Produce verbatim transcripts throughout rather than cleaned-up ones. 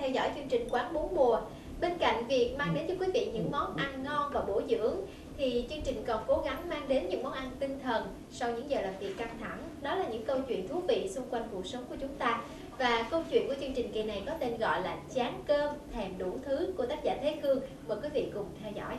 theo dõi chương trình Quán Bốn Mùa. Bên cạnh việc mang đến cho quý vị những món ăn ngon và bổ dưỡng, thì chương trình còn cố gắng mang đến những món ăn tinh thần sau những giờ làm việc căng thẳng. Đó là những câu chuyện thú vị xung quanh cuộc sống của chúng ta. Và câu chuyện của chương trình kỳ này có tên gọi là Chán cơm thèm đủ thứ của tác giả Thế Cương. Mời quý vị cùng theo dõi.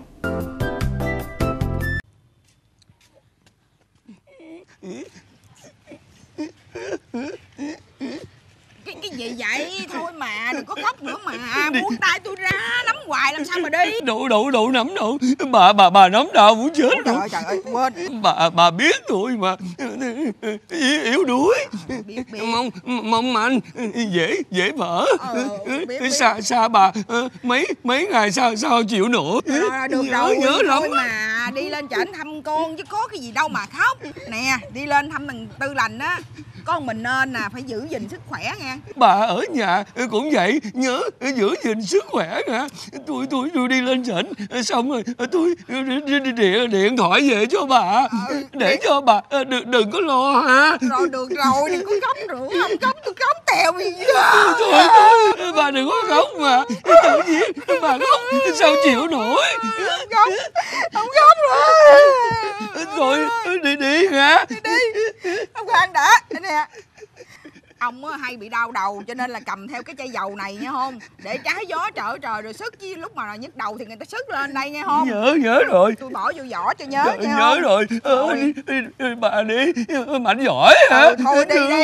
Cái cái gì vậy? Thôi mà, đừng có khóc nữa mà. Buông tay tôi ra, nắm hoài làm sao mà đi. Đủ đủ đủ nắm đủ. Bà bà bà nắm đau muốn chết. Trời ơi, trời ơi, quên. Bà bà biết rồi mà. Yếu, yếu đuối. Biết, biết. Mong mong manh, dễ dễ vỡ. Ờ, biết, biết. Xa xa bà mấy mấy ngày sao sao chịu nổi. À, được nhớ, rồi, nhớ lắm mà đi lên trển thăm con chứ có cái gì đâu mà khóc. Nè, đi lên thăm thằng Tư Lành á, con mình nên nè phải giữ gìn sức khỏe nha. Bà ở nhà cũng vậy, nhớ giữ gìn sức khỏe nha. Tôi tôi tôi đi lên trển xong rồi tôi điện điện thoại về cho bà, ừ, để điện... cho bà đừng đừng có lo ha. Rồi được rồi, đừng có khóc nữa, không khóc tôi khóc tèo gì thôi, thôi bà đừng có khóc mà. Tự nhiên bà khóc sao chịu nổi. Không khóc, không khóc rồi. Rồi đi đi hả? Đi đi. Ông khoan đã, đây nè. Ông hay bị đau đầu cho nên là cầm theo cái chai dầu này nha không? Để trái gió trở trời rồi sức, chứ lúc mà nhức đầu thì người ta sức lên đây nghe không? Nhớ nhớ rồi. Tôi bỏ vô vỏ cho nhớ. Nhớ, nghe nhớ không? rồi. Ờ, đi, đi, đi, bà đi, mạnh giỏi hả? Ừ, thôi đi đi.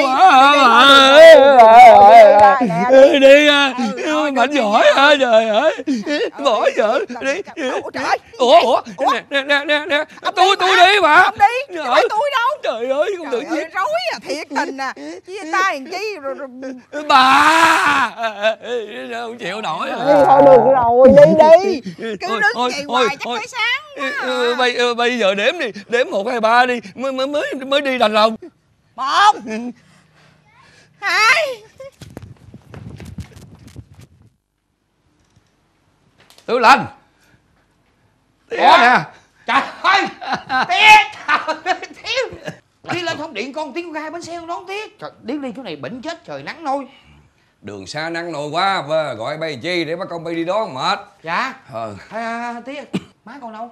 Đi đi, mạnh giỏi hả? Trời ơi, bỏ vợ đi. Ủa ủa, nè nè nè nè, tôi tôi đi mà. Không đi, chứ phải tôi đâu. Trời ơi, không tự nhiên. Rối à, thiệt tình à. Chia tay làm chi rồi, rồi... Bà không chịu nổi. Đi thôi được rồi, đi đi. Cứ đứng vậy hoài chắc phải sáng quá. Bây bây giờ đếm đi, đếm một hai ba đi mới mới mới mới đi đành lòng. Một, hai. Tư Lành. Tía nè. Trời ơi, Tía, Tía. Đi lên không điện con tiếng gai bánh xe không đón Tía. Trời, đi đi chỗ này bệnh chết trời nắng nôi. Đường xa nắng nôi quá, và gọi bay chi để bắt con bay đi đón mệt. Dạ. Ờ. À, Tía, má con đâu?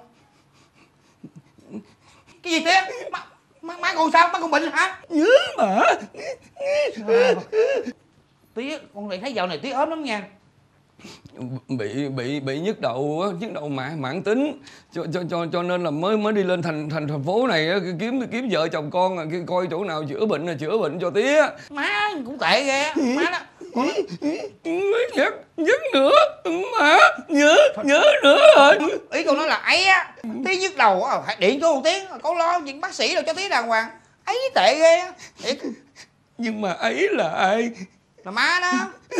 Cái gì Tía? Má, má, má con sao? Má con bệnh hả? Nhớ mà. À, Tía, con lại thấy dạo này Tía ốm lắm nha. bị bị bị nhức đầu á, nhức đầu mãn mãn tính, cho cho cho cho nên là mới mới đi lên thành thành thành phố này á, kiếm kiếm vợ chồng con, coi chỗ nào chữa bệnh là chữa bệnh cho Tía. Má cũng tệ ghê má đó. Con... nhắc nhắc nữa má, nhớ nhớ nữa rồi. Ý con nói là ấy á, Tía nhức đầu á, hãy điện cho một tiếng, con lo những bác sĩ rồi cho Tía đàng hoàng. Ấy tệ ghê á. Nhưng mà ấy là ai? Là má đó.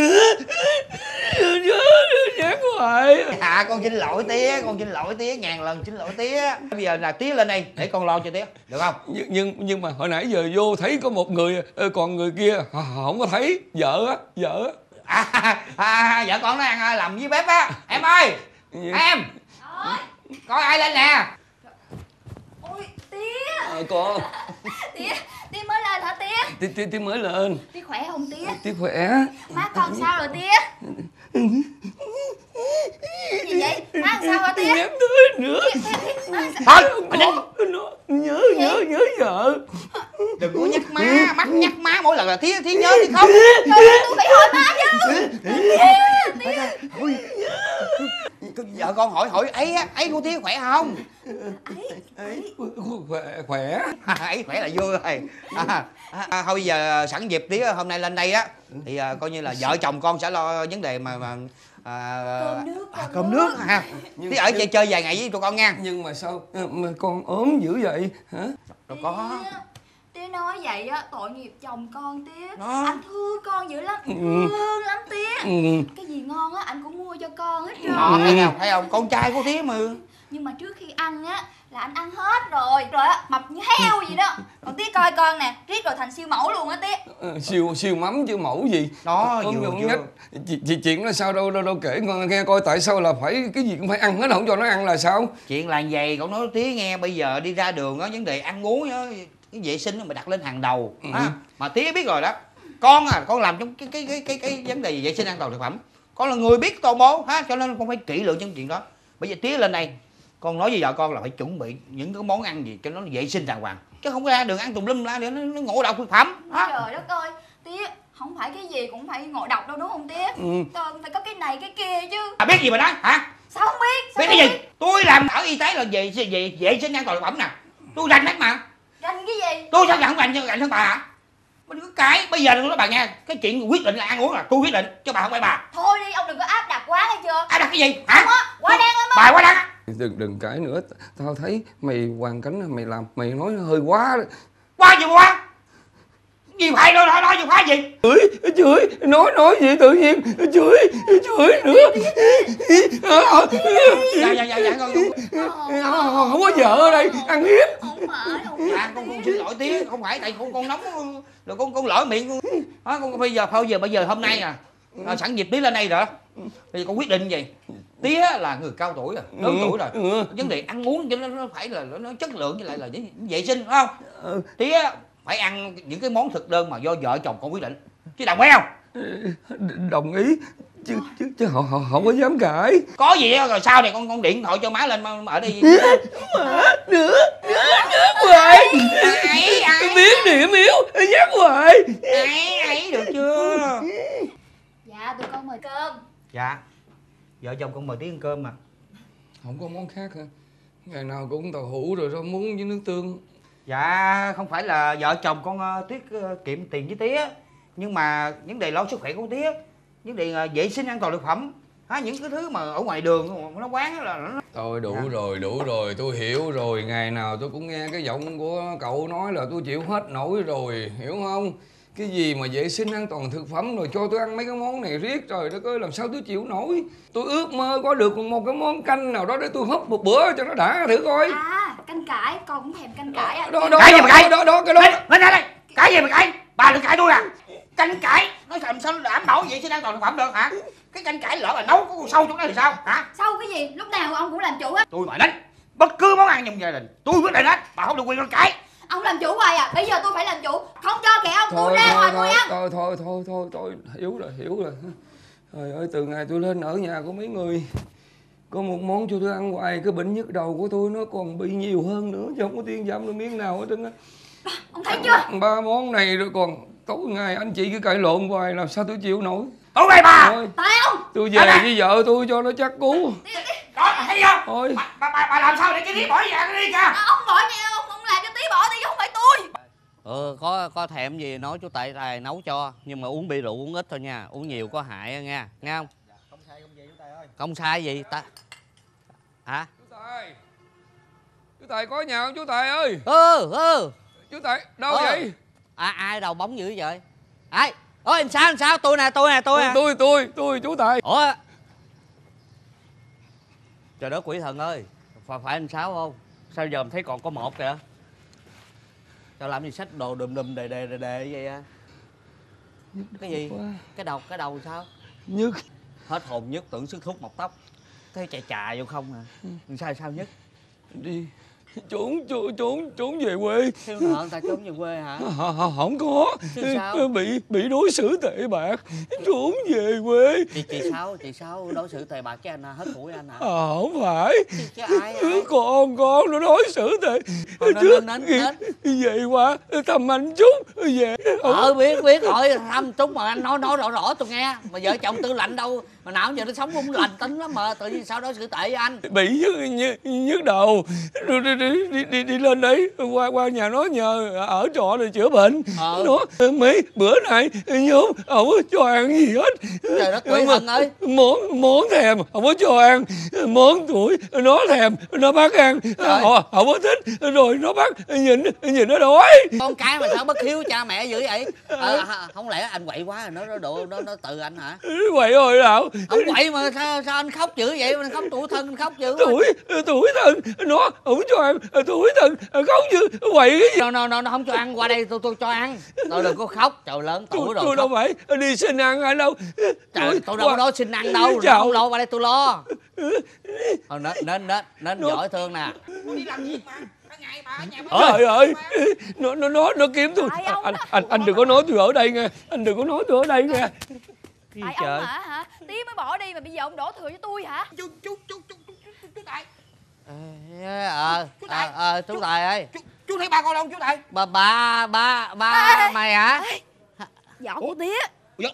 Nhớ nhắc hoài. À, con xin lỗi Tía, con xin lỗi Tía, ngàn lần xin lỗi Tía. Bây giờ là Tía lên đây để con lo cho Tía, được không? Nhưng nhưng, nhưng mà hồi nãy giờ vô thấy có một người, còn người kia không có thấy. Vợ á, vợ á. À, à, vợ con nó ăn làm với bếp á. Em ơi, gì? Em ơi, coi ai lên nè. Ôi Tía. À, con. Tía, Tía mới lên hả Tía? Tía, tía, tía mới lên. Tía khỏe không Tía? Tía khỏe. Má con sao rồi Tía? Gì vậy? Má làm sao hả Tía? Nhắc tới nữa. Thôi, nó nhớ nhớ nhớ vợ. Đừng có nhắc má, mắt nhắc má mỗi lần là Tía Tía nhớ đi không? Trời ơi, tôi phải hỏi má chứ. Tía, Tía. Vợ con hỏi hỏi ấy á, ấy của Tía khỏe không? Ấy khỏe khỏe. Ấy khỏe là vui rồi. À, à, thôi bây giờ sẵn dịp Tía hôm nay lên đây á thì à, coi như là vợ chồng con sẽ lo vấn đề mà mà à, cơm nước, à, cơm nước ha. Tía ở chơi chơi vài ngày với tụi con nha. Nhưng mà sao mà con ốm dữ vậy hả? Đâu có. Tía nói vậy á, tội nghiệp chồng con Tía. Đó. Anh thương con dữ lắm, Ừ. thương lắm Tía. Ừ. Cái gì ngon á anh cũng mua cho con hết trơn. Đó, thấy không, thấy không, con trai của Tía mà. Nhưng mà trước khi ăn á là anh ăn hết rồi, rồi á mập như heo gì đó. Còn Tía coi con nè, riết rồi thành siêu mẫu luôn á Tía. Ờ, siêu siêu mắm chứ mẫu gì. Đó, Ôm vừa nhắc chị, chị chuyện nó sao đâu đâu đâu kể con nghe coi, tại sao là phải cái gì cũng phải ăn hết, không cho nó ăn là sao? Chuyện là vậy, con nói Tía nghe, bây giờ đi ra đường á, vấn đề ăn uống á, cái vệ sinh mà đặt lên hàng đầu. Ừ. À, mà Tía biết rồi đó, con à con làm trong cái cái cái cái cái vấn đề vệ sinh an toàn thực phẩm Con là người biết toàn bộ ha, cho nên con phải kỹ lưỡng những chuyện đó. Bây giờ tía lên đây, con nói với vợ con là phải chuẩn bị những cái món ăn gì cho nó vệ sinh đàng hoàng, chứ không ra đường ăn tùm lum la để nó, nó ngộ độc thực phẩm. Trời đất ơi, tía không phải cái gì cũng phải ngộ độc đâu đúng không tía? Ừ. Cần phải có cái này cái kia chứ. À, biết gì mà nói hả? Sao không biết? Sao Biết cái gì? Tôi làm ở y tế là về về vệ sinh an toàn thực phẩm nè, tôi rành hết mà. Rành cái gì? Tôi sao không rành rành hơn bà hả? Mà cứ cái bây giờ tôi nói bà nghe, cái chuyện quyết định là ăn uống là tôi quyết định chứ bà không phải bà. Thôi đi, ông đừng có áp đặt quá nghe chưa? Áp đặt cái gì hả? Không á, quá đáng lắm á. Bà quá đáng á. Đừng đừng cãi nữa, tao thấy mày hoàn cảnh mày làm mày nói hơi quá. Quá gì mà quá? Gì phải nói nói nói gì quá gì? Chửi chửi nói nói gì tự nhiên chửi chửi nữa. Dạ dạ dạ dạ con không, không có vợ ở đây ăn hiếp. Không phải, không dạ con con xin lỗi tía, không phải tại con con nóng rồi con con lỡ miệng con. Đó, con bây giờ thôi giờ bây giờ hôm nay à, à sẵn dịp tía lên đây rồi. Bây giờ con quyết định gì? Tía là người cao tuổi rồi, lớn tuổi rồi. Ừ. Vấn đề ăn uống cho nó, nó phải là nó chất lượng với lại là vệ sinh phải không? Ừ. Tía phải ăn những cái món thực đơn mà do vợ chồng con quyết định, chứ đồng ý không? Đồng ý chứ chứ chứ họ họ không có dám cãi. Có gì rồi sau này con con điện thoại cho má lên ở đây. Má nữa nữa nữa hoài. Ấy ấy Biết điểm yếu nhắc hoài. ấy ấy được chưa? Dạ tụi con mời cơm. Dạ vợ chồng con mời tí ăn cơm mà. Không có món khác hả? Ngày nào cũng tàu hũ rồi rau muống với nước tương. Dạ không phải là vợ chồng con uh, Tuyết uh, kiệm tiền với tía, nhưng mà vấn đề lo sức khỏe của tía, vấn đề uh, vệ sinh an toàn thực phẩm, ha, những cái thứ mà ở ngoài đường nó quán là nó... Thôi đủ dạ. rồi đủ rồi tôi hiểu rồi. Ngày nào tôi cũng nghe cái giọng của cậu nói là tôi chịu hết nổi rồi, hiểu không? Cái gì mà vệ sinh an toàn thực phẩm rồi cho tôi ăn mấy cái món này riết, trời đất ơi làm sao tôi chịu nổi. Tôi ước mơ có được một cái món canh nào đó để tôi húp một bữa cho nó đã thử coi. À canh cải, con cũng thèm canh cải à. Đó đó Cãi gì mà cãi? đó đó cái đó. Lên ra đây, cãi gì mà cãi? Bà đừng cãi tôi à? Canh cải nó làm sao đảm bảo vệ sinh an toàn thực phẩm được hả? Cái canh cải lỡ mà nấu có con sâu trong đó thì sao hả? Sao cái gì? Lúc nào ông cũng làm chủ hết. Tôi mà đánh bất cứ món ăn trong gia đình tôi quyết định hết, bà không được quyền con cãi. Ông làm chủ hoài à? Bây giờ tôi phải làm chủ, không cho kẻ ông Thôi tôi ra ngoài thôi tôi ăn. thôi thôi thôi thôi thôi hiểu rồi hiểu rồi. Trời ơi từ ngày tôi lên ở nhà của mấy người có một món cho tôi ăn hoài, cái bệnh nhức đầu của tôi nó còn bị nhiều hơn nữa chứ không có tiên dâm được miếng nào hết trơn á. Ông thấy chưa? Ba món này rồi còn tối ngày anh chị cứ cãi lộn hoài làm sao tôi chịu nổi. Ông ơi bà. Thôi Tại ông. tôi về với vợ tôi cho nó chắc cú. Đó thấy không? Thôi Bà, bà, bà, bà làm sao để cái tí bỏ nhà cái đi kìa. À, ông bỏ nha, ông ông làm cho tí bỏ đi chứ không phải tôi. Ừ, có có thèm gì nói chú Tài Tài nấu cho, nhưng mà uống bia rượu uống ít thôi nha, uống nhiều có hại nha, nghe không? Dạ, không sai không gì chú Tài ơi. Không sai gì ta? Hả? chú Tài, chú Tài có nhà không chú Tài ơi? Ừ ừ. Chú Tài đâu ừ. vậy? À, ai đầu bóng dữ vậy? Ai? Ôi làm sao làm sao? Tôi nè tôi nè tôi nè. Tôi tôi tôi chú Tài. Ủa? Trời đất quỷ thần ơi, phải phải anh Sáu không? Sao giờ mình thấy còn có một kìa? Sao làm gì xách đồ đùm đùm đề đề đề đề vậy á? Cái gì? Cái đầu cái đầu sao? Nhức. Hết hồn nhất tưởng sức thuốc mọc tóc. Thấy chà chà vô không à? Sao sao nhất? Đi trốn trốn trốn trốn về quê. Thiếu nợ người ta trốn về quê hả? À, không có. Chứ sao? Bị bị đối xử tệ bạc, trốn về quê. Chị chị Sáu, chị Sáu đối xử tệ bạc với anh à? Hết tuổi anh hả? À, không phải. Chứ, chứ ai, ai? Con con nó đối xử tệ. Trước về qua thăm anh chút về. Ờ biết biết rồi, thăm chút mà anh nói nói rõ rõ tôi nghe. Mà vợ chồng tư lạnh đâu mà nào giờ nó sống cũng lành tính lắm mà tự nhiên sao đối xử tệ với anh? Bị nhức nhức, nhức đầu rồi đi đi, đi đi đi lên đấy qua qua nhà nó nhờ ở trọ rồi chữa bệnh. Ờ. Nó mấy bữa nay nhóm không có cho ăn gì hết. Trời đất quỷ thần ơi. Món món thèm không có cho ăn, món tuổi nó thèm nó bắt ăn, họ không có thích rồi nó bắt nhìn nhìn nó đói. Con cái mà sao bất hiếu cha mẹ dữ vậy? Ờ, không lẽ anh quậy quá rồi nó nó độ nó nó từ anh hả? Quậy rồi nào? Không quậy mà sao sao anh khóc dữ vậy? Anh khóc tủi thân anh khóc dữ. Tuổi tuổi thân nó không cho ăn, tuổi thân khóc chứ quậy cái gì? Nó nó nó không cho ăn, qua đây tôi tôi cho ăn. Tôi đừng có khóc, trời lớn tuổi tôi, rồi. Tôi đâu phải đi xin ăn anh đâu. Trời, tôi, tôi đâu có nói xin ăn đâu, Chào. không lo, qua đây tôi lo. Thôi nên nên nên nên giỏi thương nè. Đi làm gì mà cả ngày bà ở nhà mới... Trời ơi, nó nó nó nó kiếm tôi. Anh anh anh, anh đừng có nói tôi ở đây nghe, anh đừng có nói tôi ở đây nghe. Tại trời? ông hả hả? Tía mới bỏ đi mà bây giờ ông đổ thừa cho tôi hả? Chú chú chú chú chú chú, chú Tài. Ờ Chú ờ Tài. ờ chú Tài ơi. Chú, chú thấy ba con đâu chú Tài? Ba ba ba ba mày hả? Vợ của tía. Ủa?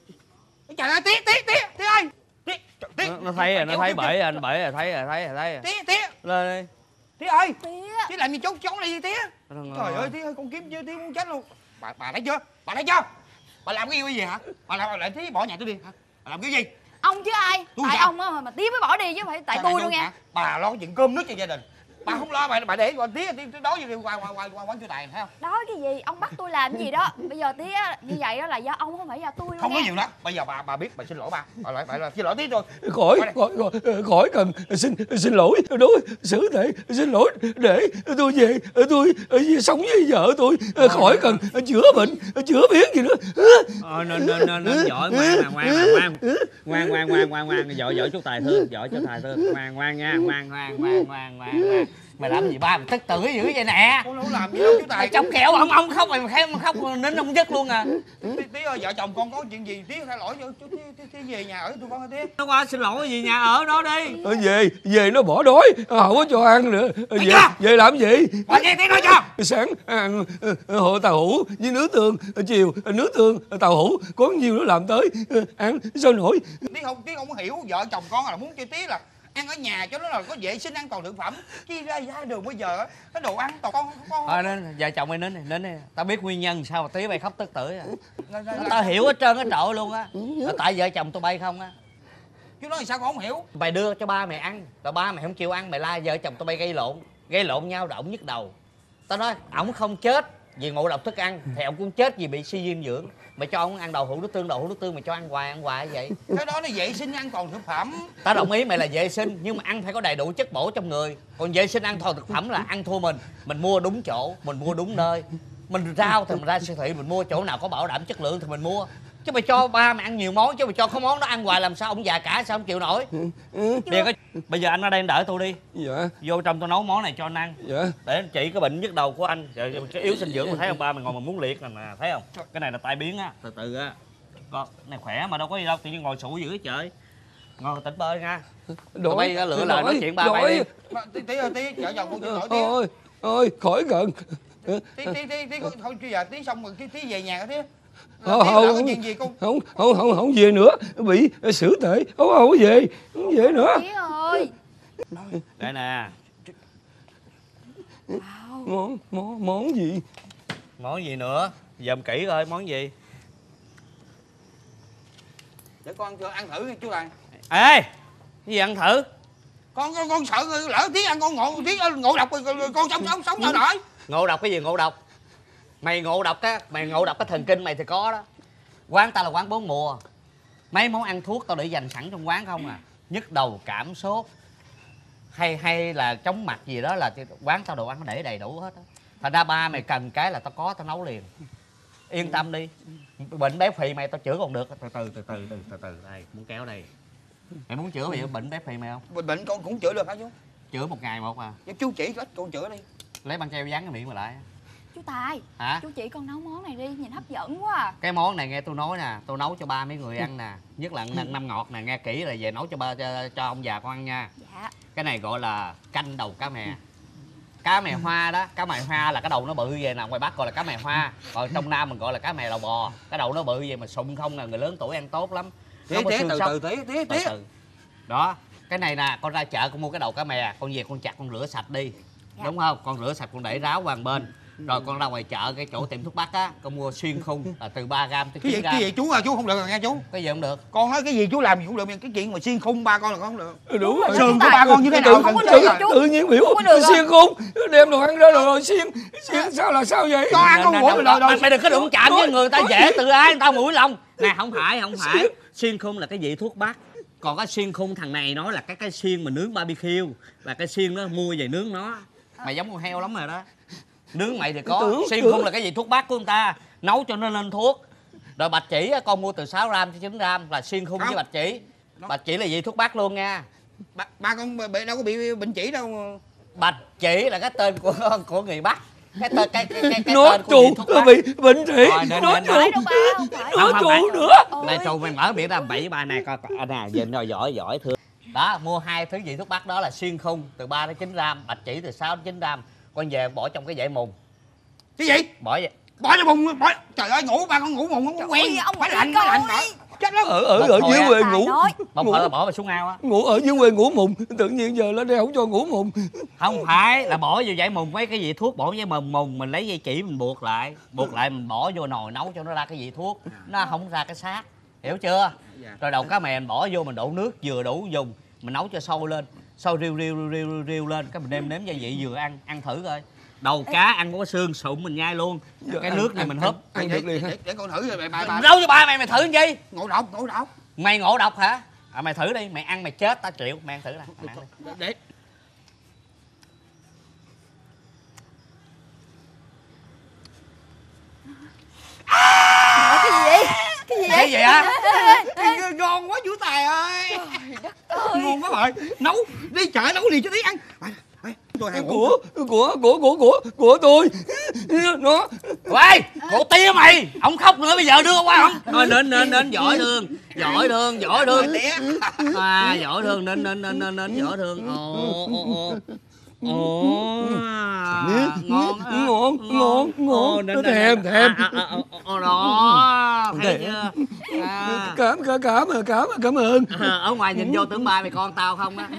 Trời ơi tía tía tía tía ơi. Tía tía. Nó, nó thấy rồi, nó thấy bể anh bể rồi, thấy rồi, thấy rồi, thấy rồi. Tía tía. Lên đi. Tía ơi. Tía. Tía làm gì trốn trốn lại gì tía? Trời ơi tía ơi con kiếm chưa tía muốn chết luôn. Bà bà thấy chưa? Bà thấy chưa? Bà làm cái gì hả? Bà làm lại tía bỏ nhà tôi đi hả? Bà làm cái gì? Ông chứ ai? Tôi Tại sao? ông á mà tía mới bỏ đi chứ không phải tại Sao tôi lại đâu hả? nha. Bà lo chuyện cơm nước cho gia đình. Bà không lo bà bà để con tía tía đói gì qua qua qua qua quán chú Tài thấy không? Đói cái gì? Ông bắt tôi làm cái gì đó. Bây giờ tía như vậy đó là do ông không phải do tôi đâu Không nha. có nhiều lắm. Bây giờ bà bà biết bà xin lỗi ba. Bà lại bà lại xin lỗi tía thôi. khỏi khỏi khỏi, khỏi cần xin xin lỗi đối xử thể xin lỗi để tôi về tôi sống với vợ tôi, khỏi cần chữa bệnh chữa biến gì nữa. Ờ nên nên nên nên giỏi ngoan nè, ngoan nè, ngoan ngoan ngoan ngoan ngoan ngoan giỏi giỏi chú Tài thương, giỏi chú Tài thương, ngoan ngoan nha, ngoan ngoan ngoan ngoan ngoan ngoan. Mày làm gì ba mày tức tử dữ vậy nè? Con đâu làm gì đâu chú Tài. Chồng kẹo ông ông khóc mày khéo khóc nín không dứt luôn à. Tía, tía ơi vợ chồng con có chuyện gì tía thay lỗi cho chú tía, tía, tía về nhà ở tụi con tía. Nó qua xin lỗi gì nhà ở đó đi. Về về nó bỏ đói không có cho ăn nữa. Về về làm gì? Bà nghe tía nói cho. Sáng ăn hộ tàu hũ với nước tương, chiều nước tương tàu hũ có nhiều nó làm tới ăn sao nổi. Tía không tía không có hiểu vợ chồng con là muốn cho tía là ăn ở nhà cho nó là có vệ sinh an toàn thực phẩm, chi ra ra đường bây giờ cái đồ ăn toàn con con Thôi nên vợ chồng mày nín đi, nín đi. Tao biết nguyên nhân sao mà tí mày khóc tức tử à. Tao hiểu hết trơn hết trội luôn á. Là tại vợ chồng tụi bay không á. chú nói sao con không hiểu. Mày đưa cho ba mày ăn, rồi ba mày không chịu ăn, mày la vợ chồng tụi bay gây lộn, gây lộn nhau rồi ổng nhức đầu. Tao nói ổng không chết vì ngộ độc thức ăn thì ổng cũng chết vì bị suy dinh dưỡng. Mày cho ổng ăn đậu hũ nước tương, đậu hũ nước tương mày cho ăn hoài ăn hoài vậy. Cái đó nó vệ sinh an toàn thực phẩm. Tao đồng ý mày là vệ sinh nhưng mà ăn phải có đầy đủ chất bổ trong người. Còn vệ sinh an toàn thực phẩm là ăn thua mình. Mình mua đúng chỗ, mình mua đúng nơi. Mình rau thì mình ra siêu thị mình mua chỗ nào có bảo đảm chất lượng thì mình mua. Chứ mày cho ba mày ăn nhiều món chứ mày cho có món đó ăn hoài làm sao ông già cả sao ông chịu nổi. Bây giờ, bây giờ anh ở đây anh đợi tôi đi. Dạ Vô trong tôi nấu món này cho anh ăn. dạ. Để anh chỉ cái bệnh nhức đầu của anh. Rồi cái yếu dinh dưỡng mà thấy không ba mày ngồi mà muốn liệt nè, thấy không? Cái này là tai biến á, từ từ á. Con này khỏe mà đâu có gì đâu, tự nhiên ngồi sụ dữ trời. Ngồi tỉnh bơi nha. Tụi bay lựa lời nói chuyện ba bay đi. Tía tía ơi tía vợ chồng con xin lỗi tía. Ôi ôi khỏi cần. Tía tía tía tía thôi bây giờ tía xong rồi tía tía về nhà hả tía? Không không có chuyện gì con? không không không không về nữa, bị xử tệ không không có về không về nữa. Tía ơi. Đây nè. Món món món gì? Món gì nữa? Dòm kỹ coi món gì. Để con cho ăn thử chú Tài. Ê, cái gì ăn thử? Con con con sợ lỡ tía ăn con ngộ tía ngộ độc rồi con sống sống sống sao nổi. Ngộ độc cái gì ngộ độc? Mày ngộ độc á, mày ngộ độc cái thần kinh mày thì có đó. Quán tao là quán bốn mùa. Mấy món ăn thuốc tao để dành sẵn trong quán không à. Nhức đầu, cảm sốt hay hay là chóng mặt gì đó là quán tao đồ ăn nó để đầy đủ hết á. Thành ra ba mày cần cái là tao có tao nấu liền. Yên tâm đi. Bệnh béo phì mày tao chữa còn được. Từ từ từ từ từ từ từ đây, muốn kéo đây. Mày muốn chữa bệnh bệnh béo phì mày không? Bệnh bệnh con cũng chữa được hả chú? Chữa một ngày một à. Chú chỉ ít con chữa đi. Lấy băng keo dán cái miệng mà lại. Chú Tài. Hả? Chú chỉ con nấu món này đi, nhìn hấp dẫn quá à. Cái món này nghe tôi nói nè, tôi nấu cho ba mấy người ăn nè, nhất là năm, năm ngọt nè, nghe kỹ là về nấu cho ba cho, cho ông già con ăn nha. Dạ. Cái này gọi là canh đầu cá mè. Cá mè hoa đó, cá mè hoa là cái đầu nó bự về nè, ngoài Bắc gọi là cá mè hoa, còn trong Nam mình gọi là cá mè đầu bò. Cái đầu nó bự về mà sụn không nè, người lớn tuổi ăn tốt lắm. Tía Nó có tía xương từ sóc. từ tía tía Từ tía. từ. Đó, cái này nè, con ra chợ con mua cái đầu cá mè, con về con chặt con rửa sạch đi. Dạ. Đúng không? Con rửa sạch con để ráo qua một bên. Rồi con ra ngoài chợ cái chỗ tiệm thuốc bắc á, con mua xuyên khung là từ ba gam tới Cái gì chín gam. cái gì chú à chú không được rồi nghe chú. Cái gì không được? Con nói cái gì chú làm gì cũng được, cái chuyện mà xiên khung ba con là con không được. Đúng rồi. Sườn của ba con như thế nào Không có cần được chết chú. rồi. Tự nhiên biểu Không có được xiên khung đem đồ ăn ra rồi, rồi xiên xiên sao là sao vậy? Cho ăn con mũi rồi rồi. Mày đừng có đụng chạm với người ta dễ từ ai người ta mũi lòng. Nè không phải không phải. Xuyên khung là cái vị thuốc bắc. Còn cái xiên khung thằng này nói là cái cái xiên mà nướng barbecue, là cái xiên nó mua về nướng nó. Mày giống con heo lắm rồi đó. Nướng mày thì có. Tưởng, Xiên tưởng. khung là cái vị thuốc bắc của người ta, nấu cho nó lên thuốc. Rồi bạch chỉ á, con mua từ sáu gam cho chín gam là xiên khung với Không. bạch chỉ. Bạch chỉ là vị thuốc bắc luôn nha. Ba, ba con bị đâu có bị bệnh chỉ đâu. Bạch chỉ là cái tên của của người Bắc. cái tên cái cái cái, cái Nó tên của trụ vị thuốc bắc. bị bệnh thủy. Rồi, nên- Nó nên- trụ. Phải đâu ba, không phải. Nó Không, không phải. trụ nữa. Này trù mày mở miệng ra bậy ba này coi coi anh à, nhìn rồi giỏi giỏi thương. Đó, mua hai thứ vị thuốc bắc đó là xuyên khung từ ba đến chín gram, bạch chỉ từ sáu đến chín gram. Con về bỏ trong cái dãy mùng. Cái gì? Bỏ vậy. Bỏ cho bùng, bỏ. Trời ơi, ngủ ba con ngủ mùng không có quen. ơi, ông Phải biết lạnh, phải lạnh coi. cỡ. Chết lắm. Ở ở Một ở hồi dưới á, quê Tài ngủ. nói. Một Ngủ, hồi là bỏ vào xuống ao á. ngủ ở dưới quê ngủ mùng. Tự nhiên giờ lên đây không cho ngủ mùng. Không phải là bỏ vô dãy mùng mấy cái vị thuốc, bỏ với mùng mùng mình lấy dây chỉ mình buộc lại, buộc lại mình bỏ vô nồi nấu cho nó ra cái vị thuốc, nó không ra cái xác, hiểu chưa? Rồi đầu cá mè mình bỏ vô mình đổ nước vừa đủ dùng, mình nấu cho sôi lên, sôi riu riu riu riu, riu lên, cái mình nêm nếm gia vị vừa ăn, ăn thử coi. Đầu cá ăn có xương sụn mình nhai luôn, cái nước này mình húp. Ăn được liền ha. Để, để con thử rồi bà bà. Đâu cho ba mày mày thử làm gì? Ngộ độc, ngộ độc. Mày ngộ độc hả? À, mày thử đi, mày ăn mày chết tao chịu, mày ăn thử nè. Mày ăn đi. Để Cái gì vậy? Cái gì vậy? Cái gì hả? ngon quá chú Tài ơi. Ngon quá rồi. Nấu đi chợ nấu liền cho tí ăn. Tôi hàng Của của của của của của tôi. Nó Quay, cổ tía mày, ông khóc nữa bây giờ đưa qua không? Thôi nên nên nên giỏi thương, giỏi thương, giỏi thương. À, giỏi thương nên nên nên nên nên giỏi thương. Ồ ồ ồ. Ồ. Ngon á. ngon ngon ngon. Nên- Nó nên- thèm nên- thèm. à, à, à, à, đó, thấy chưa? À. Cảm cảm cảm cảm cảm ơn. À, ở ngoài nhìn vô tưởng ba mày con tao không á.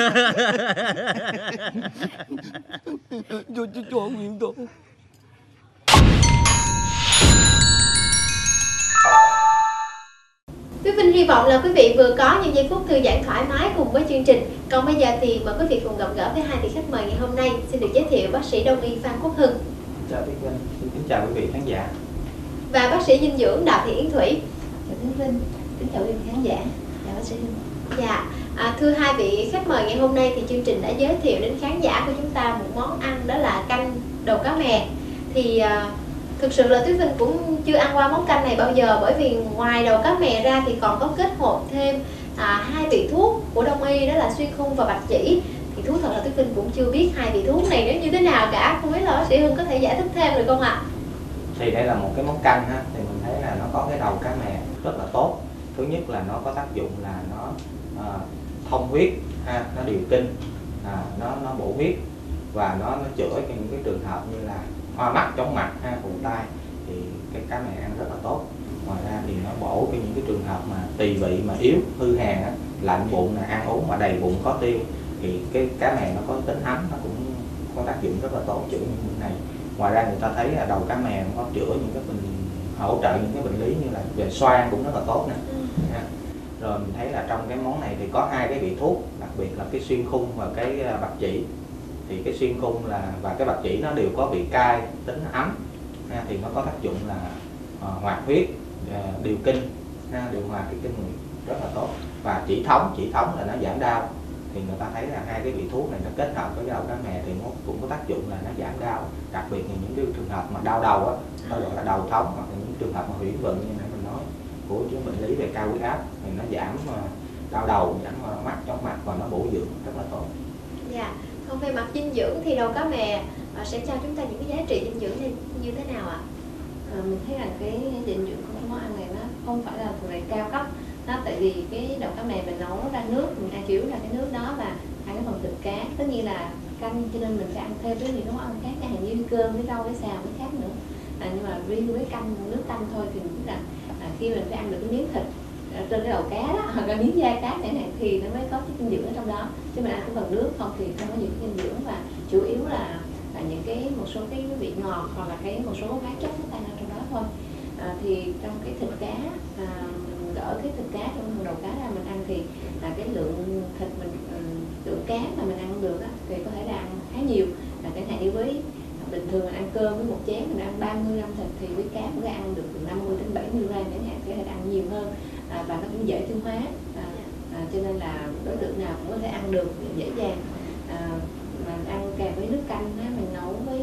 Cho cho cho nguyện tổ. Quý Vinh hy vọng là quý vị vừa có những giây phút thư giãn thoải mái cùng với chương trình. Còn bây giờ thì mời quý vị cùng gặp gỡ với hai vị khách mời ngày hôm nay. Xin được giới thiệu bác sĩ Đông y Phan Quốc Hưng Chào Thúy Vinh, xin kính chào quý vị khán giả. và bác sĩ dinh dưỡng Đào Thị Yến Thủy. Chào Thúy Vinh, kính chào quý vị khán giả. Chào bác sĩ Hưng. Dạ, à, thưa hai vị khách mời ngày hôm nay thì chương trình đã giới thiệu đến khán giả của chúng ta một món ăn đó là canh đầu cá mè. Thì à, thực sự là Thúy Vinh cũng chưa ăn qua món canh này bao giờ, bởi vì ngoài đầu cá mè ra thì còn có kết hợp thêm à, hai vị thuốc của Đông y, đó là xuyên khung và bạch chỉ. Thì thú thật là Thúy Vinh cũng chưa biết hai vị thuốc này nó như thế nào cả. Không biết là bác sĩ Hưng có thể giải thích thêm được không ạ? Thì đây là một cái món canh ha, thì mình thấy là nó có cái đầu cá mè rất là tốt. Thứ nhất là nó có tác dụng là nó à, thông huyết ha, nó điều kinh, à, nó nó bổ huyết và nó nó chữa cho những cái trường hợp như là hoa mắt, chóng mặt ha, phù tai, thì cái cá mè ăn rất là tốt. Ngoài ra thì nó bổ cho những cái trường hợp mà tỳ vị mà yếu, hư hàn á, lạnh bụng, là ăn uống mà đầy bụng khó tiêu, thì cái cá mè nó có tính ấm, nó cũng có tác dụng rất là tốt chữa những bệnh này. Ngoài ra người ta thấy là đầu cá mè nó có chữa những cái bệnh, hỗ trợ những cái bệnh lý như là về xoang cũng rất là tốt nè. Ha. Rồi mình thấy là trong cái món này thì có hai cái vị thuốc, đặc biệt là cái xuyên khung và cái bạch chỉ. Thì cái xuyên khung là và cái bạch chỉ nó đều có vị cay, tính ấm ha, thì nó có tác dụng là uh, hoạt huyết, uh, điều kinh ha, điều hòa cái kinh nguyệt rất là tốt. Và chỉ thống, chỉ thống là nó giảm đau. Thì người ta thấy là hai cái vị thuốc này nó kết hợp với cái đầu cá mè thì nó cũng có tác dụng là nó giảm đau, đặc biệt là những cái trường hợp mà đau đầu á, nó gọi là đầu thống, hoặc là những trường hợp mà huyễn vựng như nãy mình nói của những bệnh lý về cao huyết áp, thì nó giảm đau đầu, giảm mắt, chóng mặt và nó bổ dưỡng rất là tốt. Dạ, còn về mặt dinh dưỡng thì đầu cá mè à, sẽ cho chúng ta những cái giá trị dinh dưỡng này như thế nào ạ? À, mình thấy rằng cái dinh dưỡng của cái món ăn này nó không phải là thuộc loại cao cấp. Nó tại vì cái đầu cá mè mình nấu ra nước, mình ăn chủ yếu là cái nước đó và hai cái phần thịt cá. Tất nhiên là canh cho nên mình phải ăn thêm với những món ăn khác, chẳng hạn như cơm với rau với xào với khác nữa. À, nhưng mà riêng với canh, nước canh thôi thì mình biết rằng à, khi mình phải ăn được cái miếng thịt trên cái đầu cá đó, hoặc là miếng da cá chẳng hạn thì nó mới có cái dinh dưỡng ở trong đó. Chứ mình ăn cái phần nước không thì không có nhiều cái dinh dưỡng, và chủ yếu là, là những cái một số cái vị ngọt hoặc là cái một số hóa chất nó tan ra trong đó thôi. À, thì trong cái thịt cá, à, mình gỡ cái thịt cá trong phần đầu cá ra mình ăn thì là cái lượng thịt mình lượng cá mà mình ăn được á, thì có thể là ăn khá nhiều. À, chẳng hạn như với bình thường mình ăn cơm với một chén mình ăn ba mươi gram thịt thì với cá cũng có ăn được từ năm mươi đến bảy mươi gram chẳng hạn, có thể ăn nhiều hơn. À, và nó cũng dễ tiêu hóa, à, à, cho nên là đối tượng nào cũng có thể ăn được dễ dàng. À, mà ăn kèm với nước canh á, mình nấu với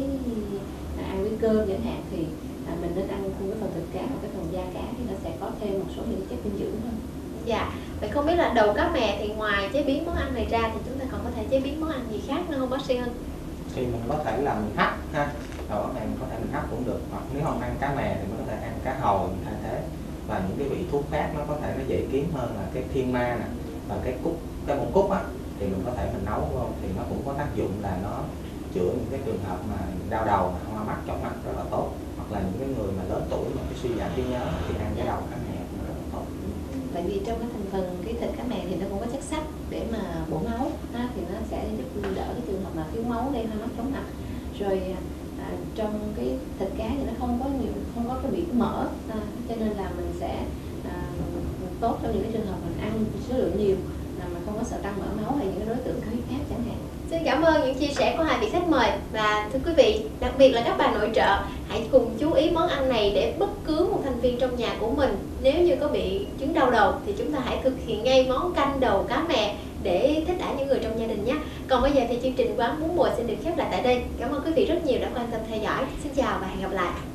à, ăn với cơm chẳng hạn thì à, mình nên ăn cùng với phần thịt cá hoặc cái phần da cá thì nó sẽ có thêm một số những chất dinh dưỡng hơn. Dạ, vậy không biết là đầu cá mè thì ngoài chế biến món ăn này ra thì chúng ta còn có thể chế biến món ăn gì khác nữa không bác sĩ Hưng? Thì mình có thể là mình hấp ha, đầu cá mè mình có thể mình hấp cũng được, hoặc nếu không ăn cá mè thì mình có thể ăn cá hồi mình thay thế. Và những cái vị thuốc khác nó có thể nó dễ kiếm hơn là cái thiên ma nè và cái cúc, cái bông cúc á, thì mình có thể mình nấu vô thì nó cũng có tác dụng là nó chữa những cái trường hợp mà đau đầu, hoa mắt, chóng mặt rất là tốt. Hoặc là những cái người mà lớn tuổi mà cái suy giảm trí nhớ thì ăn cái đầu cá mè nó rất là tốt. Tại vì trong cái thành phần cái thịt cá mè thì nó cũng có chất sắt để mà bổ máu ha, thì nó sẽ giúp đỡ cái trường hợp mà thiếu máu gây hoa mắt, chóng mặt. Rồi à, trong cái thịt cá thì nó không có nhiều, không có cái vị mỡ, à, cho nên là mình sẽ à, tốt trong những cái trường hợp mình ăn số lượng nhiều là mà không có sợ tăng mỡ máu hay những cái đối tượng cao huyết áp chẳng hạn. Xin cảm ơn những chia sẻ của hai vị khách mời. Và thưa quý vị, đặc biệt là các bà nội trợ, hãy cùng chú ý món ăn này để bất cứ một thành viên trong nhà của mình nếu như có bị chứng đau đầu thì chúng ta hãy thực hiện ngay món canh đầu cá mè để thích đãi những người trong gia đình nhé. Còn bây giờ thì chương trình Quán Bún Mùa xin được khép lại tại đây. Cảm ơn quý vị rất nhiều đã quan tâm theo dõi. Xin chào và hẹn gặp lại.